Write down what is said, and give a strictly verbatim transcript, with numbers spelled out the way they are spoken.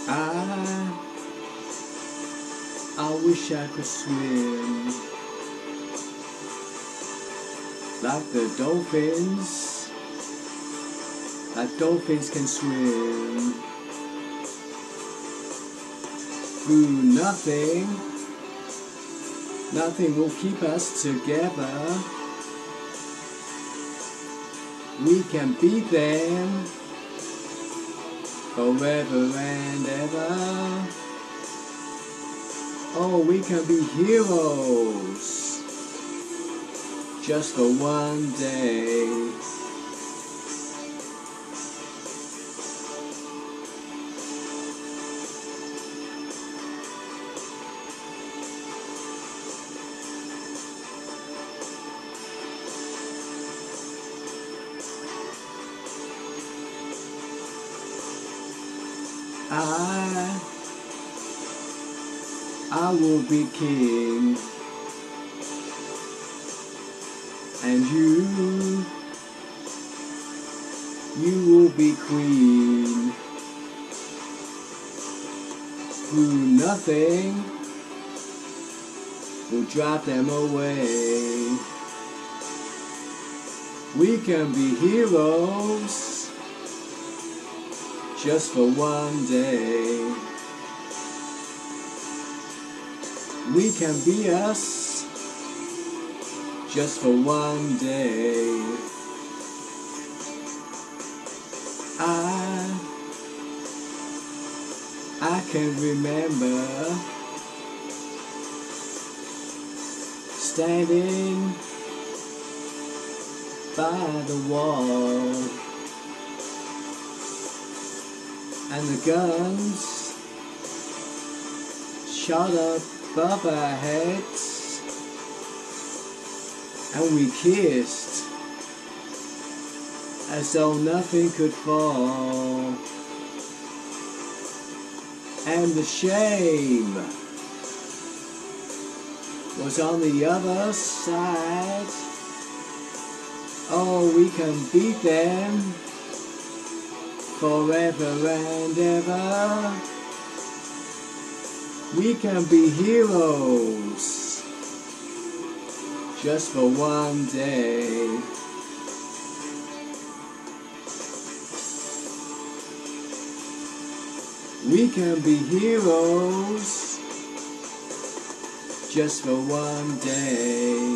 I, I wish I could swim like the dolphins, like dolphins can swim through nothing. Nothing will keep us together. We can beat them forever and ever. Oh, we can be heroes just for one day. I, I will be king, and you, you will be queen. Through nothing will drive them away. We can be heroes just for one day. We can be us just for one day. I, I can remember standing by the wall, and the guns shot up above our heads, and we kissed as though nothing could fall. And the shame was on the other side. Oh, we can beat them forever and ever. We can be heroes just for one day. We can be heroes just for one day.